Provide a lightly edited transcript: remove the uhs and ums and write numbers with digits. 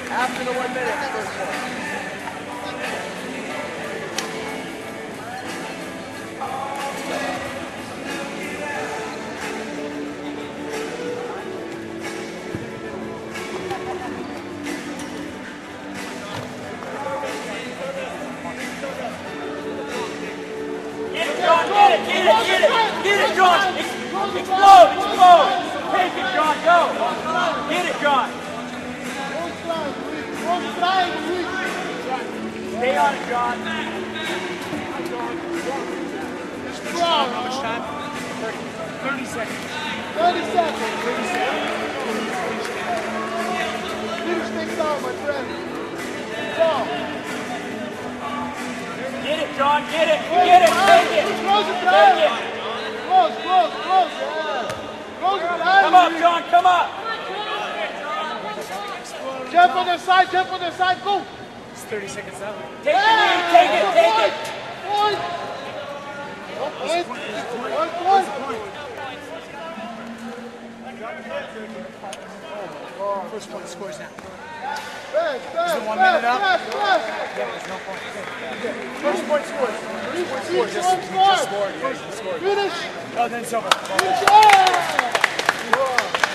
After the 1 minute, first one. Get it, John, get it, John! Explode! Take it, John, go! Get it, John! Stay on it, John. How much time? 30 seconds. 30 seconds. Finish things out, my friend. Go. Get it, John, get it! Get it, take it! Close it, Take it! Close, yeah. Close it, Come up, John, come up! Jump on the side, go! It's 30 seconds out. Take the lead, take it! Point! First point scores now. Fast, Is it 1 minute up? fast. Yeah, there's no point. First point scores. First point scores. Just scored. Yeah, he scored. Finish. Oh, then it's over. Finish. Yeah.